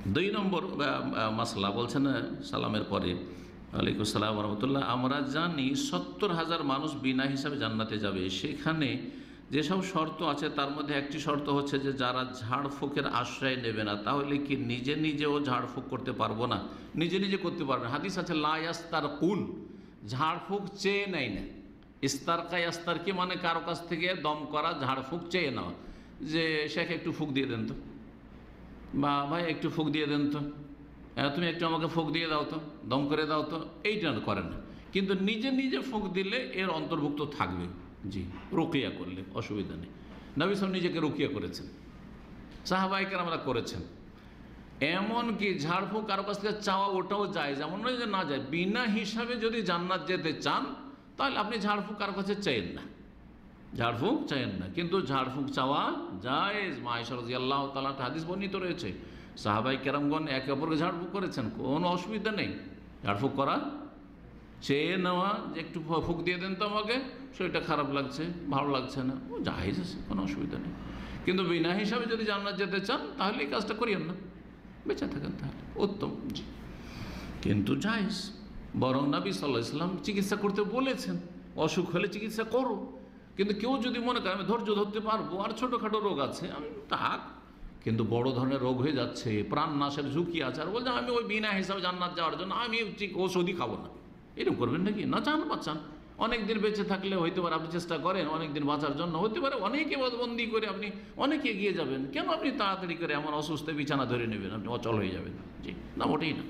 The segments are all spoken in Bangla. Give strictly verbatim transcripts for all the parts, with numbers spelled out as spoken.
দুই নম্বর মাসলা বলছেন সালামের পরে, ওয়ালাইকুম আসসালাম ওয়া রাহমাতুল্লাহ, আমরা জানি সত্তর হাজার মানুষ বিনা হিসাবে জান্নাতে যাবে। সেখানে যেসব শর্ত আছে তার মধ্যে একটি শর্ত হচ্ছে যে যারা ঝাড়ফুঁকের আশ্রয় নেবে না, তাহলে কি নিজে নিজেও ঝাড়ফুঁক করতে পারবো না? নিজে নিজে করতে পারবে না। হাদিস আছে লা ইয়াস্তারকুন, ঝাড়ফুঁক চেয়ে নেয় না। ইস্তারকা ইয়াস্তারকি মানে কারো কাছ থেকে দম করা, ঝাড়ফুঁক চেয়ে নেওয়া, যে শেখ একটু ফুঁক দিয়ে দেন তো, বা ভাই একটু ফুঁক দিয়ে দেন তো, তুমি একটু আমাকে ফুঁক দিয়ে দাও তো, দম করে দাও তো, এইটা করে না। কিন্তু নিজে নিজে ফুঁক দিলে এর অন্তর্ভুক্ত থাকবে। জি, রুকিয়া করলে অসুবিধা নেই। নবী সাল্লাল্লাহু আলাইহি ওয়াসাল্লাম নিজেকে রুকিয়া করেছেন, সাহাবায়ে কেরামরা করেছেন। এমনকি ঝাড়ফুঁক কারো কাছ থেকে চাওয়া ওটাও যায়, যেমন নয় যে না যায়। বিনা হিসাবে যদি জান্নাত যেতে চান তাহলে আপনি ঝাড়ফুঁক কারো কাছে চাইেন না, ঝাড়ফুঁক চাইেন না। কিন্তু ঝাড়ফুঁক চাওয়া জায়েজ। মা আয়েশা রাদিয়াল্লাহু তাআলা হাদিস বর্ণিত রয়েছে, সাহাবায়ে কেরামগণ একে অপরকে ঝাড়ফুঁক করেছেন, কোনো অসুবিধা নেই। ঝাড়ফুঁক করা, চেয়ে নেওয়া যে একটু ফুঁক দিয়ে দেন তো আমাকে, শরীরটা খারাপ লাগছে, ভালো লাগছে না, ও জায়েজ আছে, কোনো অসুবিধা নেই। কিন্তু বিনা হিসাবে যদি জান্নাত যেতে চান তাহলে এই কাজটা করিয়েন না, বেঁচে থাকেন তাহলে উত্তম। জি, কিন্তু জায়েজ। বরং নবী সাল্লাল্লাহু আলাইহি ওয়াসাল্লাম চিকিৎসা করতে বলেছেন, অসুখ হলে চিকিৎসা করো। কিন্তু কেউ যদি মনে করে আমি ধৈর্য ধরতে পারবো, আর ছোটোখাটো রোগ আছে, আমি থাক, কিন্তু বড় ধরনের রোগ হয়ে যাচ্ছে, প্রাণ নাশের ঝুঁকি আছে, আর বলছে আমি ওই বিনা হিসাবে জান্নাত যাওয়ার জন্য আমি ওষুধই খাবো না, এরকম করবেন নাকি? না, চান বাঁচান, অনেক দিন বেঁচে থাকলে হইতে পারে আপনি চেষ্টা করেন অনেক দিন বাঁচার জন্য, হতে পারে অনেকে বন্দি করে আপনি অনেক এগিয়ে যাবেন। কেন আপনি তাড়াতাড়ি করে এমন অসুস্থ বিছানা ধরে নেবেন, আপনি অচল হয়ে যাবেন? জি না, মোটেই না।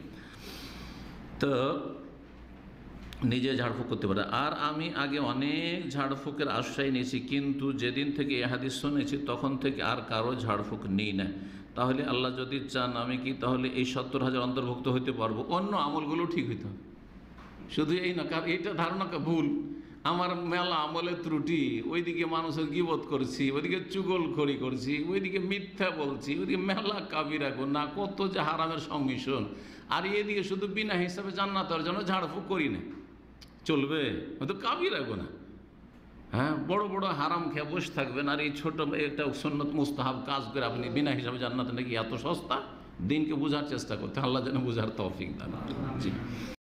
তো নিজে ঝাড়ফুঁক করতে পারে। আর আমি আগে অনেক ঝাড়ফুঁকের আশ্রয় নিয়েছি, কিন্তু যেদিন থেকে এ হাদিস শুনেছি তখন থেকে আর কারো ঝাড়ফুঁক নিই না। তাহলে আল্লাহ যদি চান আমি কি তাহলে এই সত্তর হাজার অন্তর্ভুক্ত হতে পারবো? অন্য আমলগুলো ঠিক হইতে হবে, শুধু এই না। কারণ এইটা ধারণা ভুল, আমার মেলা আমলের ত্রুটি, ওইদিকে মানুষের গীবত করছি, ওইদিকে চুগলখড়ি করছি, ওইদিকে মিথ্যা বলছি, ওইদিকে মেলা কাবিরা গুনাহ, কত যে হারামের সংমিশ্রণ, আর এদিকে শুধু বিনা হিসাবে জান্নাতের জন্য ঝাড়ফুঁক করি না, চলবে? হয়তো কাবিরা গুনাহ। হ্যাঁ, বড় বড় হারাম খেয়ে বসে থাকবেন, আর এই ছোট একটা সুন্নত মুস্তাহাব কাজ করে আপনি বিনা হিসাবে জান্নাত নাকি এত সস্তা? দিনকে বোঝার চেষ্টা করতে, আল্লাহ যেন বোঝার তৌফিক দান। জি।